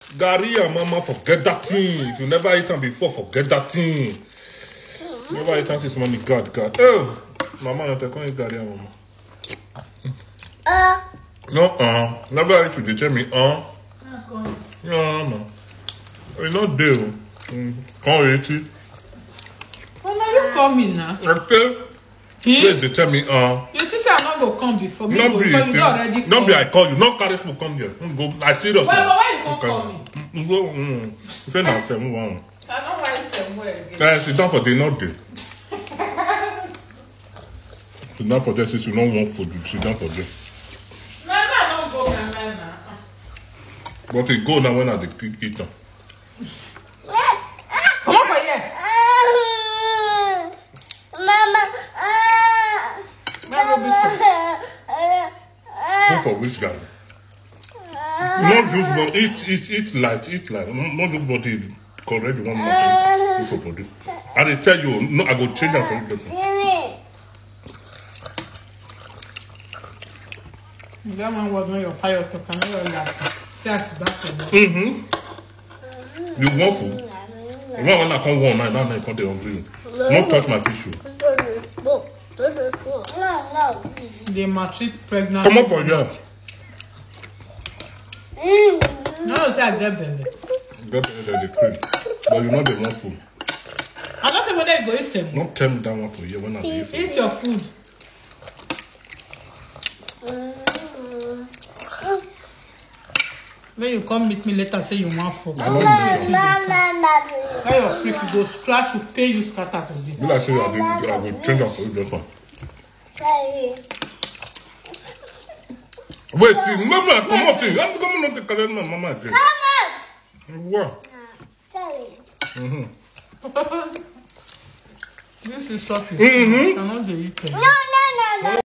Gary and mama, forget that thing. If you never eat them before, forget that thing. Never eat them since money. God. Oh, mama, not take on Gary and mama. No, never eat to tell me, No, it's not there. Can't eat it. When are you coming now? Okay. Please, they tell me, You think I'm not going to come before me? Not be, you already not be, I call you. Not carry smoke, come here. Go, I serious. But why you can't call me? You say now, tell me one. I don't want somewhere Sit again. down for day, not day. Sit down for day, since you don't want food, sit down for day. No, I don't go, man. But it go now when I eat them. Come on for here. Go for which guy? Not just but eat light. Not just body correct one more thing. Go for body. And they tell you, no, I go change that for you. That man was not your pilot to come here like says back. You want food? You want when I come one night, now I come there hungry. Don't touch my fish. They maltreat pregnant. Come up for you. No, say I get belly. Get the cream. But you know they want food. I don't think whether you go eat some. Don't tell me that one for you when I eat food. Eat your food. When you come meet me later, say you want food. I know you. When your freak you go scratch, you pay you scatter to this. Will I say I will change that for you just one. Wait, mama, come up here. I'm coming on to carry my mama again. What? This is something. I cannot eat it.